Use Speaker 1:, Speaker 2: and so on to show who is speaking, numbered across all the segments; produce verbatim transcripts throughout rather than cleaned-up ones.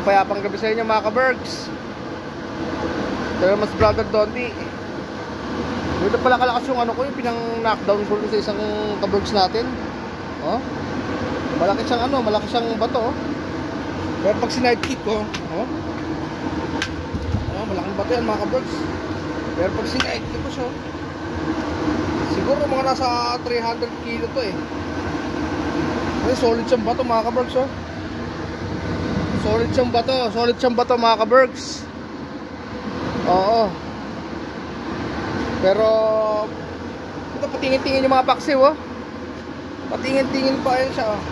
Speaker 1: Payapang gabi sa inyo mga ka-Bergs. Pero mas brother Dondy. Dito pala kalakas yung ano ko, yung pinang-knockdown ko sa isang ka-Bergs natin. Oh. Malaki siyang ano, malaki siyang bato. Oh. Pero pag sinidekick ko, oh. Oh, malaking bato yan mga ka-Bergs. Pero pag sinidekick ko siya, siguro mga nasa three hundred kilo to eh. Ay, solid siyang bato mga ka-Bergs oh. Solid siyang bato, solid siyang bato mga ka-Bergs. Oo. Pero ito patingin-tingin yung mga paksiw oh. Patingin-tingin pa yun siya oh.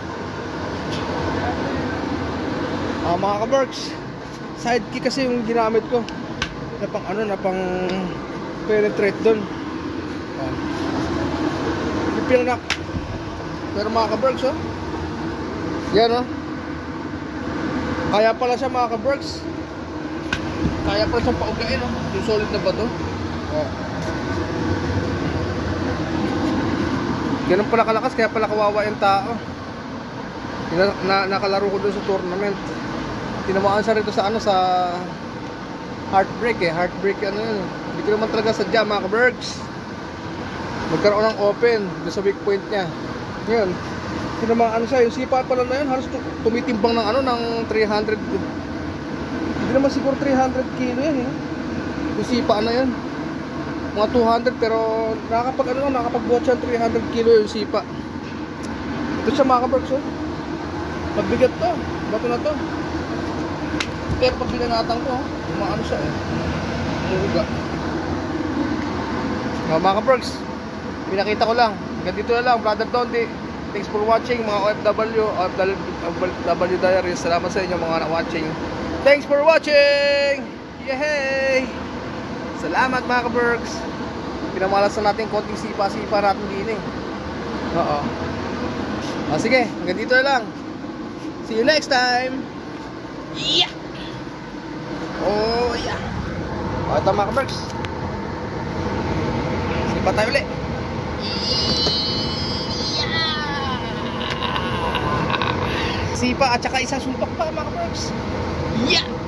Speaker 1: Ah, mga ka-Bergs, sidekick kasi yung ginamit ko. Na pang ano, na pang penetrate doon. Oh. Pinanak. Pero mga ka-Bergs oh. Yan oh. Kaya pala siya mga ka-Bergs. Kaya pala siyang paugain oh. Yung solid na bato. Oh. Ganun pala kalakas, kaya pala kawawa yung tao. Na, na, nakalaro ko doon sa tournament. Tinamaan siya rito sa ano, sa heartbreak eh. Heartbreak ano yun. Hindi ko naman talaga sadya mga ka-Bergs. Magkaroon ng open doon sa weak point niya. Yun. Tinamaan siya. Yung sipa pala na yun, halos tumitimbang ng ano, ng three hundred. Hindi naman siguro three hundred kilo yan eh. Yung sipa na yun. Mga two hundred, pero nakakapag ano, nakakapag-buhat siya three hundred kilo yung sipa. Ito siya mga ka-Bergs oh. Magbigat to. Bato na to. Pero pag binanatang ko, umaano siya eh. Umuuga. Oh, mga ka-Bergs, pinakita ko lang. Hanggang dito na lang, Brother Dondy. Thanks for watching mga O F W, O F W Diaries. Salamat sa inyo mga watching. Thanks for watching! Yay! Salamat mga ka-Bergs. Pinamalas na natin konting sipa-sipa natin din eh. Oo. Ah, sige, hanggang dito na lang. See you next time. Yeah. Oh yeah. O ito mga ka-Bergs. Sipa tayo ulit. Yeah. Sipa at saka isang sumpak pa mga ka-Bergs. Yeah.